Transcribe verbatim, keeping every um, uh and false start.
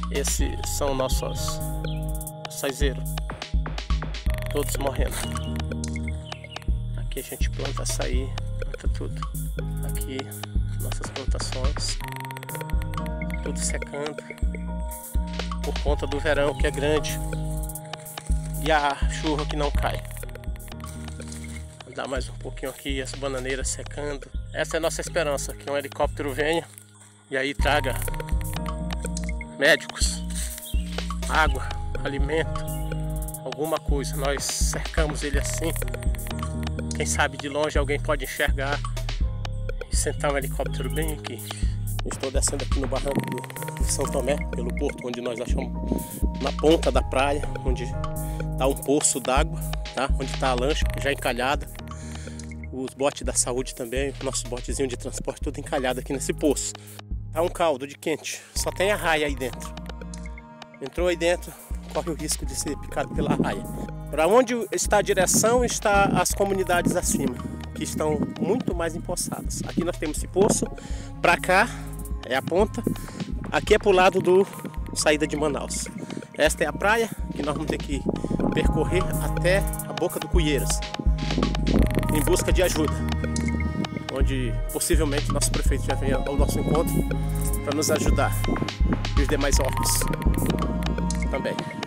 Esses são nossos açaizeiros, todos morrendo. Aqui a gente planta açaí, planta tudo. Aqui nossas plantações, tudo secando por conta do verão que é grande e a chuva que não cai. Vou dar mais um pouquinho aqui, as bananeiras secando. Essa é a nossa esperança, que um helicóptero venha e aí traga médicos, água, alimento, alguma coisa. Nós cercamos ele assim, quem sabe de longe alguém pode enxergar e sentar um helicóptero bem aqui. Estou descendo aqui no barranco do, de São Tomé, pelo porto, onde nós achamos na ponta da praia, onde está um poço d'água, tá? Onde está a lancha já encalhada, os botes da saúde também, o nosso botezinho de transporte tudo encalhado aqui nesse poço. Tá um caldo de quente, só tem arraia aí dentro. Entrou aí dentro, corre o risco de ser picado pela arraia. Para onde está a direção, está as comunidades acima, que estão muito mais empoçadas. Aqui nós temos esse poço, para cá é a ponta, aqui é para o lado do saída de Manaus. Esta é a praia que nós vamos ter que percorrer até a boca do Cuieiras, em busca de ajuda, onde possivelmente nosso prefeito já venha ao nosso encontro para nos ajudar, e os demais órgãos também.